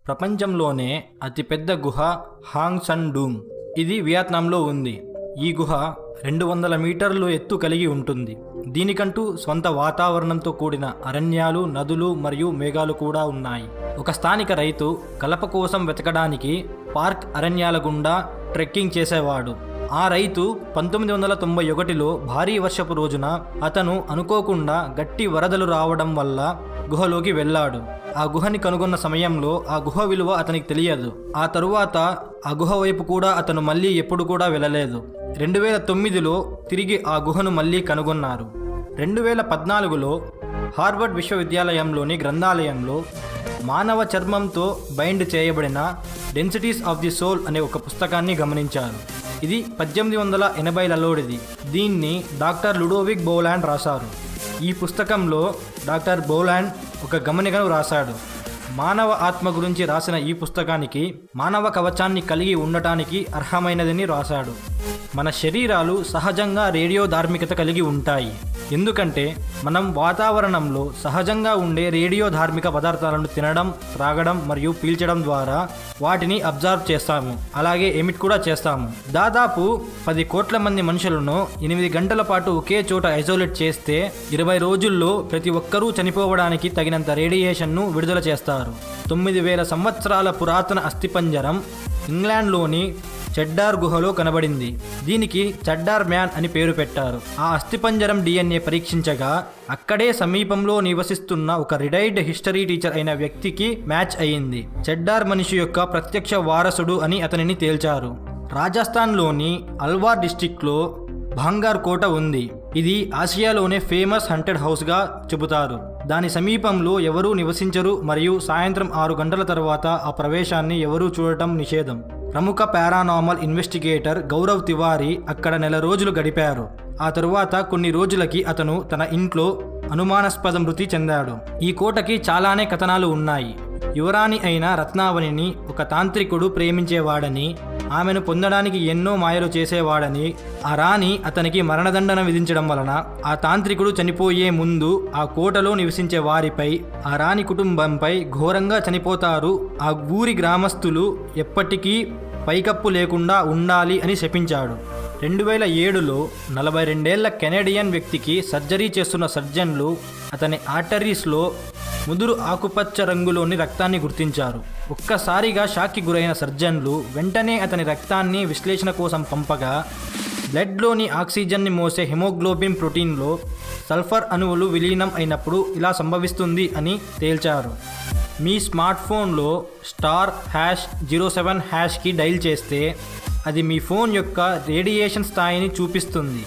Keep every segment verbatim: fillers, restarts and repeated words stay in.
ప్రపంచంలోనే అతిపెద్ద గుహ హాంగ్ సన్ డూమ్. ఇది వియత్నాంలో ఉంది. ఈ గుహ రెండు వందల మీటర్లు ఎత్తు కలిగి ఉంటుంది. దీనికంటూ స్వంత వాతావరణంతో కూడిన అరణ్యాలు, నదులు మరియు మేఘాలు కూడా ఉన్నాయి. ఒక స్థానిక రైతు కలప కోసం వెతకడానికి పార్క్ అరణ్యాల గుండా ట్రెక్కింగ్ చేసేవాడు. ఆ రైతు పంతొమ్మిది వందల తొంభై ఒకటిలో భారీ వర్షపు రోజున అతను అనుకోకుండా గట్టి వరదలు రావడం వల్ల గుహలోకి వెళ్ళాడు. ఆ గుహని కనుగొన్న సమయంలో ఆ గుహ విలువ అతనికి తెలియదు. ఆ తరువాత ఆ గుహ వైపు కూడా అతను మళ్ళీ ఎప్పుడు కూడా వెళ్ళలేదు. రెండు వేల తొమ్మిదిలో తిరిగి ఆ గుహను మళ్ళీ కనుగొన్నారు. రెండు వేల పద్నాలుగులో హార్వర్డ్ విశ్వవిద్యాలయంలోని గ్రంథాలయంలో మానవ చర్మంతో బైండ్ చేయబడిన డెన్సిటీస్ ఆఫ్ ది సోల్ అనే ఒక పుస్తకాన్ని గమనించారు. ఇది పద్దెనిమిది వందల ఎనభైలలోడిది. దీన్ని డాక్టర్ లుడోవిక్ బోలాండ్ రాశారు. ఈ పుస్తకంలో డాక్టర్ బోలాండ్ ఒక గమనికను రాశాడు. మానవ ఆత్మ గురించి రాసిన ఈ పుస్తకానికి మానవ కవచాన్ని కలిగి ఉండటానికి అర్హమైనదని రాశాడు. మన శరీరాలు సహజంగా రేడియో ధార్మికత కలిగి ఉంటాయి. ఎందుకంటే మనం వాతావరణంలో సహజంగా ఉండే రేడియో ధార్మిక పదార్థాలను తినడం, త్రాగడం మరియు పీల్చడం ద్వారా వాటిని అబ్జర్వ్ చేస్తాము. అలాగే ఎమిట్ కూడా చేస్తాము. దాదాపు పది కోట్ల మంది మనుషులను ఎనిమిది గంటల పాటు ఒకే చోట ఐసోలేట్ చేస్తే ఇరవై రోజుల్లో ప్రతి ఒక్కరూ చనిపోవడానికి తగినంత రేడియేషన్ను విడుదల చేస్తారు. తొమ్మిది వేల సంవత్సరాల పురాతన అస్థిపంజరం ఇంగ్లాండ్లోని చెడ్డార్ గుహలో కనబడింది. దీనికి చెడ్డార్ మ్యాన్ అని పేరు పెట్టారు. ఆ అస్థిపంజరం డిఎన్ఏ పరీక్షించగా అక్కడే సమీపంలో నివసిస్తున్న ఒక రిటైర్డ్ హిస్టరీ టీచర్ అయిన వ్యక్తికి మ్యాచ్ అయ్యింది. చెడ్డార్ మనిషి యొక్క ప్రత్యక్ష వారసుడు అని అతనిని తేల్చారు. రాజస్థాన్లోని అల్వార్ డిస్టిక్లో భాంగార్ కోట ఉంది. ఇది ఆసియాలోనే ఫేమస్ హంటెడ్ హౌస్గా చెబుతారు. దాని సమీపంలో ఎవరూ నివసించరు మరియు సాయంత్రం ఆరు గంటల తర్వాత ఆ ప్రవేశాన్ని ఎవరూ చూడటం నిషేధం. ప్రముఖ పారానార్మల్ ఇన్వెస్టిగేటర్ గౌరవ్ తివారీ అక్కడ నెల రోజులు గడిపారు. ఆ తరువాత కొన్ని రోజులకి అతను తన ఇంట్లో అనుమానాస్పద మృతి చెందాడు. ఈ కోటకి చాలానే కథనాలు ఉన్నాయి. యువరాణి అయిన రత్నావనిని ఒక తాంత్రికుడు ప్రేమించేవాడని, ఆమెను పొందడానికి ఎన్నో మాయలు చేసేవాడని, ఆ రాణి అతనికి మరణదండన విధించడం వలన ఆ తాంత్రికుడు చనిపోయే ముందు ఆ కోటలో నివసించే వారిపై, ఆ రాణి కుటుంబంపై ఘోరంగా చనిపోతారు, ఆ ఊరి గ్రామస్తులు ఎప్పటికీ పైకప్పు లేకుండా ఉండాలి అని శపించాడు. రెండు వేల ఏడులో నలభై రెండేళ్ల కెనడియన్ వ్యక్తికి సర్జరీ చేస్తున్న సర్జన్లు అతని ఆర్టరీస్లో ముదురు ఆకుపచ్చ రంగులోని రక్తాన్ని గుర్తించారు. ఒక్కసారిగా షాక్కి గురైన సర్జన్లు వెంటనే అతని రక్తాన్ని విశ్లేషణ కోసం పంపగా బ్లడ్లోని ఆక్సిజన్ని మోసే హిమోగ్లోబిన్ ప్రోటీన్లో సల్ఫర్ అణువులు విలీనం అయినప్పుడు ఇలా సంభవిస్తుంది అని తేల్చారు. మీ స్మార్ట్ ఫోన్లో స్టార్ హ్యాష్ జీరో సెవెన్ హ్యాష్కి డైల్ చేస్తే అది మీ ఫోన్ యొక్క రేడియేషన్ స్థాయిని చూపిస్తుంది.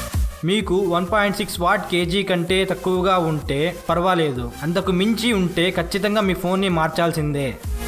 మీకు one point six watt K G కంటే తక్కువగా ఉంటే పర్వాలేదు, అంతకు మించి ఉంటే ఖచ్చితంగా మీ ఫోన్ని మార్చాల్సిందే.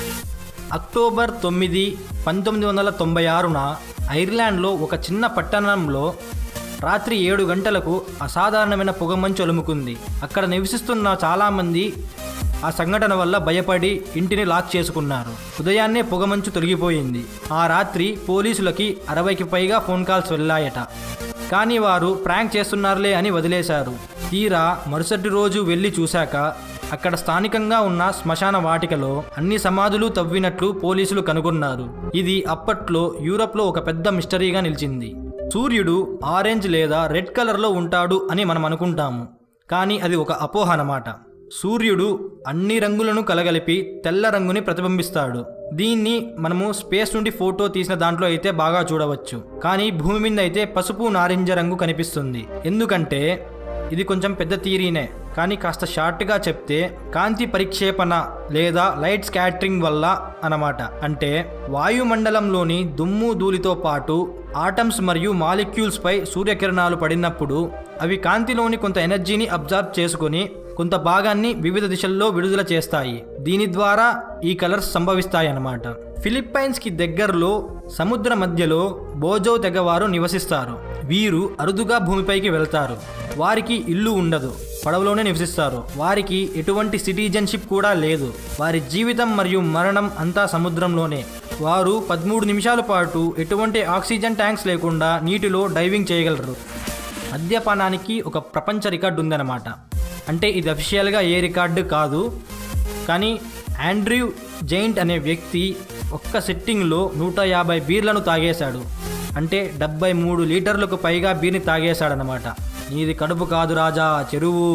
అక్టోబర్ తొమ్మిది పంతొమ్మిది వందల తొంభై ఆరున ఐర్లాండ్లో ఒక చిన్న పట్టణంలో రాత్రి ఏడు గంటలకు అసాధారణమైన పొగమంచు అలుముకుంది. అక్కడ నివసిస్తున్న చాలామంది ఆ సంఘటన వల్ల భయపడి ఇంటిని లాక్ చేసుకున్నారు. ఉదయాన్నే పొగమంచు తొలగిపోయింది. ఆ రాత్రి పోలీసులకి అరవైకి పైగా ఫోన్ కాల్స్ వెళ్ళాయట. కానీ వారు ప్రాంక్ చేస్తున్నారులే అని వదిలేశారు. తీరా మరుసటి రోజు వెళ్ళి చూశాక అక్కడ స్థానికంగా ఉన్న శ్మశాన వాటికలో అన్ని సమాధులు తవ్వినట్లు పోలీసులు కనుగొన్నారు. ఇది అప్పట్లో యూరప్లో ఒక పెద్ద మిస్టరీగా నిలిచింది. సూర్యుడు ఆరెంజ్ లేదా రెడ్ కలర్లో ఉంటాడు అని మనం అనుకుంటాము, కానీ అది ఒక అపోహ అన్నమాట. సూర్యుడు అన్ని రంగులను కలగలిపి తెల్ల రంగుని ప్రతిబింబిస్తాడు. దీన్ని మనము స్పేస్ నుండి ఫోటో తీసిన దాంట్లో అయితే బాగా చూడవచ్చు, కానీ భూమి మీద అయితే పసుపు నారింజ రంగు కనిపిస్తుంది. ఎందుకంటే ఇది కొంచెం పెద్ద థియరీనే, కానీ కాస్త షార్ట్గా చెప్తే కాంతి పరిక్షేపణ లేదా లైట్ స్కాటరింగ్ వల్ల అన్నమాట. అంటే వాయుమండలంలోని దుమ్ము ధూళితో పాటు ఆటమ్స్ మరియు మాలిక్యూల్స్ పై సూర్యకిరణాలు పడినప్పుడు అవి కాంతిలోని కొంత ఎనర్జీని అబ్జర్వ్ చేసుకొని కొంత భాగాన్ని వివిధ దిశల్లో విడుదల చేస్తాయి. దీని ద్వారా ఈ కలర్స్ సంభవిస్తాయి అన్నమాట. ఫిలిప్పైన్స్కి దగ్గరలో సముద్ర మధ్యలో బోజో తెగవారు నివసిస్తారు. వీరు అరుదుగా భూమిపైకి వెళ్తారు. వారికి ఇల్లు ఉండదు, పడవలోనే నివసిస్తారు. వారికి ఎటువంటి సిటిజన్షిప్ కూడా లేదు. వారి జీవితం మరియు మరణం అంతా సముద్రంలోనే. వారు పదమూడు నిమిషాల పాటు ఎటువంటి ఆక్సిజన్ ట్యాంక్స్ లేకుండా నీటిలో డైవింగ్ చేయగలరు. మద్యపానానికి ఒక ప్రపంచ రికార్డు ఉందన్నమాట. అంటే ఇది అఫీషియల్గా ఏ రికార్డు కాదు, కానీ ఆండ్రూ జైంట్ అనే వ్యక్తి ఒక్క సిట్టింగ్లో నూట యాభై బీర్లను తాగేశాడు. అంటే డెబ్బై మూడు లీటర్లకు పైగా బీర్ని తాగేశాడనమాట. నీది కడుపు కాదు రాజా, చెరువు.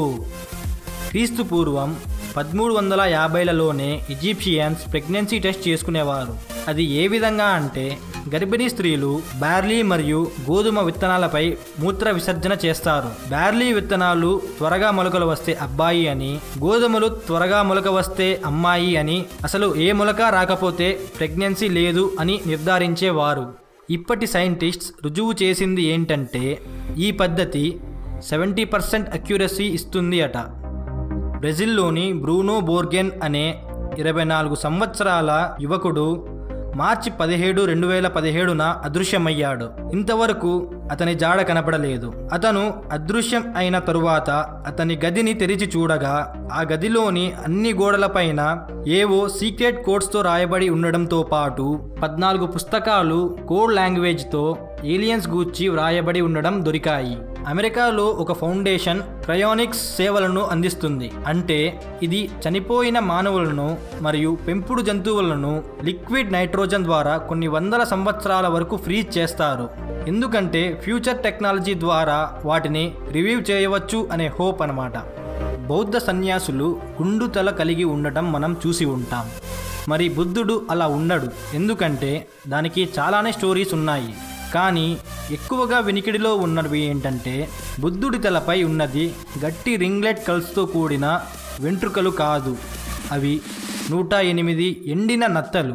క్రీస్తు పూర్వం పదమూడు వందల యాభైలలోనే ఈజిప్షియన్స్ ప్రెగ్నెన్సీ టెస్ట్ చేసుకునేవారు. అది ఏ విధంగా అంటే గర్భిణీ స్త్రీలు బార్లీ మరియు గోధుమ విత్తనాలపై మూత్ర విసర్జన చేస్తారు. బార్లీ విత్తనాలు త్వరగా మొలకలు వస్తే అబ్బాయి అని, గోధుమలు త్వరగా మొలక వస్తే అమ్మాయి అని, అసలు ఏ మొలక రాకపోతే ప్రెగ్నెన్సీ లేదు అని నిర్ధారించేవారు. ఇప్పటి సైంటిస్ట్స్ రుజువు చేసింది ఏంటంటే ఈ పద్ధతి సెవెంటీ పర్సెంట్ అక్యురసీ ఇస్తుంది అట. బ్రెజిల్లోని బ్రూనో బోర్గెన్ అనే ఇరవై నాలుగు సంవత్సరాల యువకుడు మార్చి పదిహేడు రెండు వేల పదిహేడున అదృశ్యమయ్యాడు. ఇంతవరకు అతని జాడ కనపడలేదు. అతను అదృశ్యం అయిన తరువాత అతని గదిని తెరిచి చూడగా ఆ గదిలోని అన్ని గోడలపైన ఏవో సీక్రెట్ కోడ్స్తో రాయబడి ఉండడంతో పాటు పద్నాలుగు పుస్తకాలు కోడ్ లాంగ్వేజ్తో ఏలియన్స్ గూర్చి వ్రాయబడి ఉండడం దొరికాయి. అమెరికాలో ఒక ఫౌండేషన్ క్రయోనిక్స్ సేవలను అందిస్తుంది. అంటే ఇది చనిపోయిన మానవులను మరియు పెంపుడు జంతువులను లిక్విడ్ నైట్రోజన్ ద్వారా కొన్ని వందల సంవత్సరాల వరకు ఫ్రీజ్ చేస్తారు. ఎందుకంటే ఫ్యూచర్ టెక్నాలజీ ద్వారా వాటిని రివీవ్ చేయవచ్చు అనే హోప్ అన్నమాట. బౌద్ధ సన్యాసులు గుండు తల కలిగి ఉండటం మనం చూసి ఉంటాం. మరి బుద్ధుడు అలా ఉండడు. ఎందుకంటే దానికి చాలానే స్టోరీస్ ఉన్నాయి. కానీ ఎక్కువగా వినికిడిలో ఉన్నవి ఏంటంటే బుద్ధుడి తలపై ఉన్నది గట్టి రింగ్లెట్ కల్స్తో కూడిన వెంట్రుకలు కాదు, అవి నూట ఎనిమిది ఎండిన నత్తలు.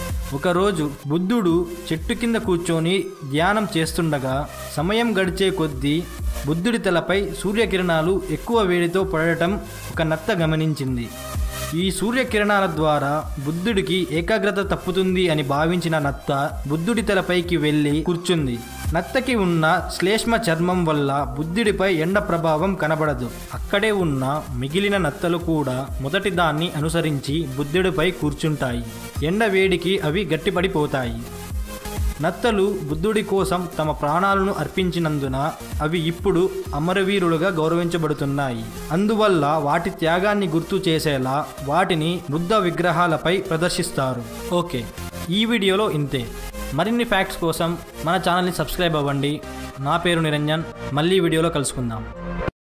ఒకరోజు బుద్ధుడు చెట్టు కింద కూర్చొని ధ్యానం చేస్తుండగా సమయం గడిచే కొద్దీ బుద్ధుడి తలపై సూర్యకిరణాలు ఎక్కువ వేడితో పడటం ఒక నత్త గమనించింది. ఈ సూర్యకిరణాల ద్వారా బుద్ధుడికి ఏకాగ్రత తప్పుతుంది అని భావించిన నత్త బుద్ధుడి తలపైకి వెళ్ళి కూర్చుంది. నత్తకి ఉన్న శ్లేష్మ చర్మం వల్ల బుద్ధుడిపై ఎండ ప్రభావం కనబడదు. అక్కడే ఉన్న మిగిలిన నత్తలు కూడా మొదటి దాన్ని అనుసరించి బుద్ధుడిపై కూర్చుంటాయి. ఎండ వేడికి అవి గట్టిపడిపోతాయి. నత్తలు బుద్ధుడి కోసం తమ ప్రాణాలను అర్పించినందున అవి ఇప్పుడు అమరవీరులుగా గౌరవించబడుతున్నాయి. అందువల్ల వాటి త్యాగాన్ని గుర్తు చేసేలా వాటిని బుద్ధ విగ్రహాలపై ప్రదర్శిస్తారు. ఓకే, ఈ వీడియోలో ఇంతే. మరిన్ని ఫ్యాక్ట్స్ కోసం మన ఛానల్ని సబ్స్క్రైబ్ అవ్వండి. నా పేరు నిరంజన్. మళ్ళీ వీడియోలో కలుసుకుందాం.